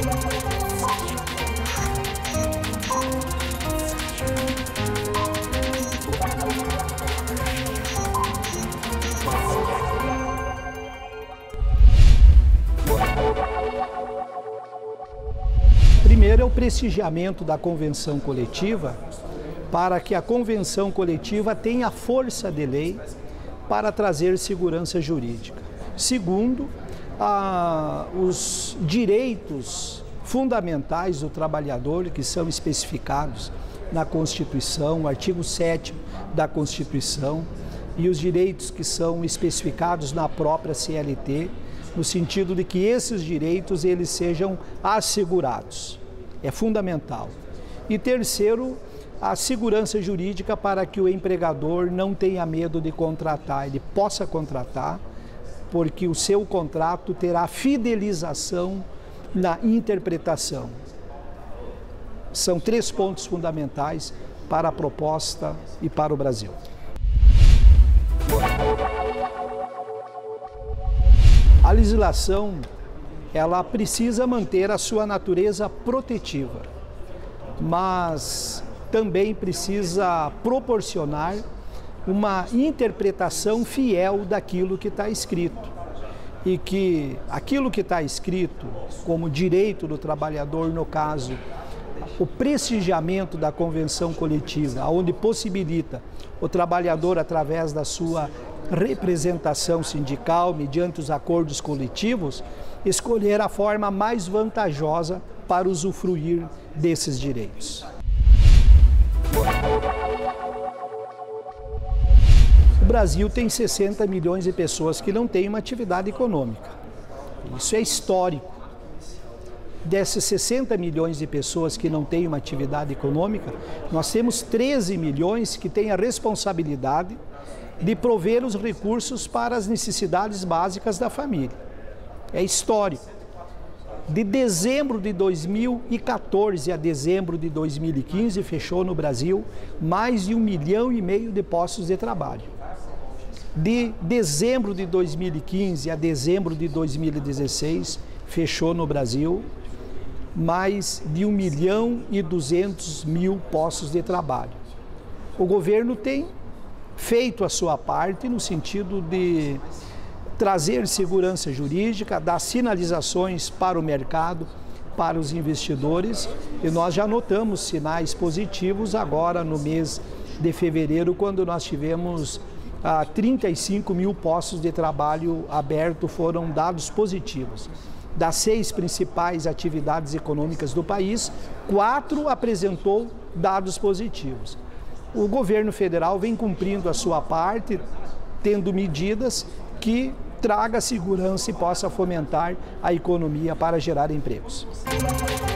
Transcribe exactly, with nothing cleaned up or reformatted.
Primeiro é o prestigiamento da convenção coletiva, para que a convenção coletiva tenha força de lei para trazer segurança jurídica. Segundo, ah, os direitos fundamentais do trabalhador, que são especificados na Constituição, o artigo sétimo da Constituição, e os direitos que são especificados na própria C L T, no sentido de que esses direitos eles sejam assegurados. É fundamental. E terceiro, a segurança jurídica para que o empregador não tenha medo de contratar, ele possa contratar, porque o seu contrato terá fidelização na interpretação. São três pontos fundamentais para a proposta e para o Brasil. A legislação, ela precisa manter a sua natureza protetiva, mas também precisa proporcionar uma interpretação fiel daquilo que está escrito. E que aquilo que está escrito como direito do trabalhador, no caso, o prestigiamento da convenção coletiva, onde possibilita o trabalhador, através da sua representação sindical, mediante os acordos coletivos, escolher a forma mais vantajosa para usufruir desses direitos. O Brasil tem sessenta milhões de pessoas que não têm uma atividade econômica. Isso é histórico. Desses sessenta milhões de pessoas que não têm uma atividade econômica, nós temos treze milhões que têm a responsabilidade de prover os recursos para as necessidades básicas da família. É histórico. De dezembro de dois mil e quatorze a dezembro de dois mil e quinze, fechou no Brasil mais de um milhão e meio de postos de trabalho. De dezembro de dois mil e quinze a dezembro de dois mil e dezesseis, fechou no Brasil mais de um milhão e duzentos mil postos de trabalho. O governo tem feito a sua parte no sentido de trazer segurança jurídica, dar sinalizações para o mercado, para os investidores, e nós já notamos sinais positivos agora no mês de fevereiro, quando nós tivemos ah, trinta e cinco mil postos de trabalho abertos, foram dados positivos. Das seis principais atividades econômicas do país, quatro apresentou dados positivos. O governo federal vem cumprindo a sua parte, tendo medidas que traga segurança e possa fomentar a economia para gerar empregos.